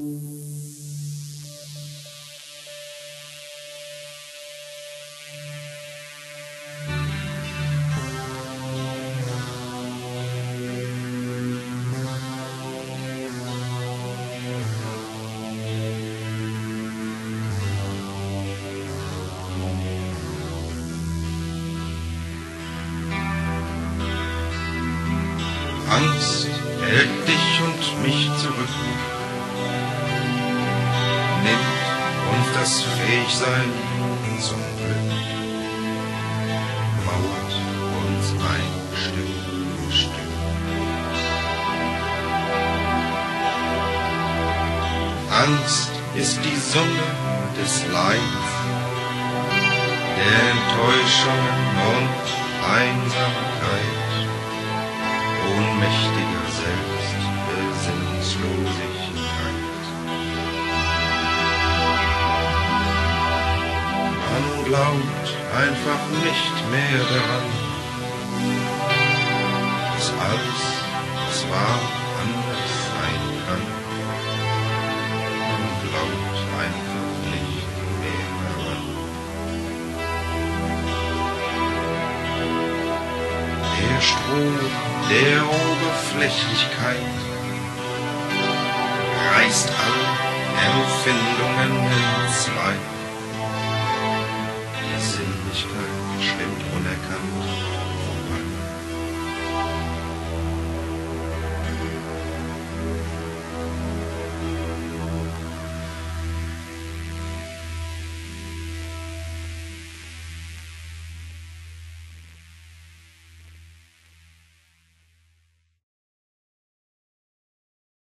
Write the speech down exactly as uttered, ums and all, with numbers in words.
Angst hält dich und mich zurück, nimmt uns das Fähigsein zum Glück, mauert uns ein Stück für Stück. Angst ist die Summe des Leids, der Enttäuschungen und Einsamkeit, ohnmächtiger Selbstbesinnungslosigkeit. Man glaubt einfach nicht mehr daran, dass alles, was war, anders sein kann. Man glaubt einfach nicht mehr daran. Der Strom der Oberflächlichkeit reißt alle Empfindungen entzwei. Die Sinnlichkeit schwimmt unerkannt